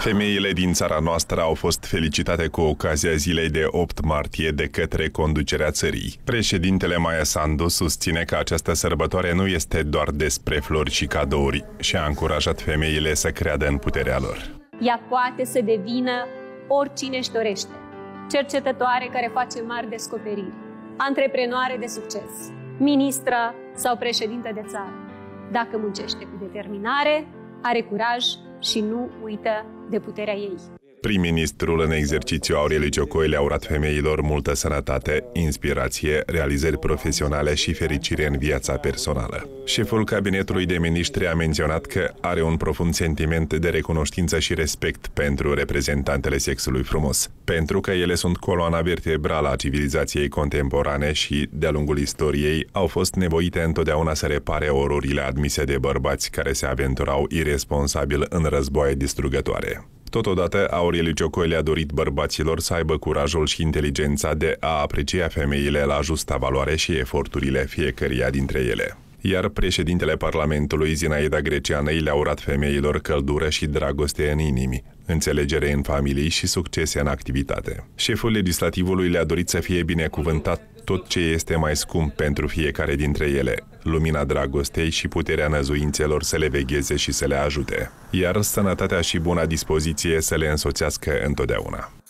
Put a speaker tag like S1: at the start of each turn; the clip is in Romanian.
S1: Femeile din țara noastră au fost felicitate cu ocazia zilei de 8 martie de către conducerea țării. Președintele Maia Sandu susține că această sărbătoare nu este doar despre flori și cadouri și a încurajat femeile să creadă în puterea lor.
S2: Ea poate să devină oricine își dorește. Cercetătoare care face mari descoperiri, antreprenoare de succes, ministră sau președintă de țară. Dacă muncește cu determinare, are curaj și nu uită de puterea ei.
S1: Prim-ministrul în exercițiu Aureliu Ciocoi le-a urat femeilor multă sănătate, inspirație, realizări profesionale și fericire în viața personală. Șeful cabinetului de miniștri a menționat că are un profund sentiment de recunoștință și respect pentru reprezentantele sexului frumos, pentru că ele sunt coloana vertebrală a civilizației contemporane și, de-a lungul istoriei, au fost nevoite întotdeauna să repare ororile admise de bărbați care se aventurau iresponsabil în războaie distrugătoare. Totodată, Aureliu Ciocoi le-a dorit bărbaților să aibă curajul și inteligența de a aprecia femeile la justa valoare și eforturile fiecăreia dintre ele. Iar președintele Parlamentului, Zinaida Greceanei, le-a urat femeilor căldură și dragoste în inimi, înțelegere în familii și succese în activitate. Șeful legislativului le-a dorit să fie binecuvântat tot ce este mai scump pentru fiecare dintre ele, lumina dragostei și puterea năzuințelor să le vegheze și să le ajute, iar sănătatea și buna dispoziție să le însoțească întotdeauna.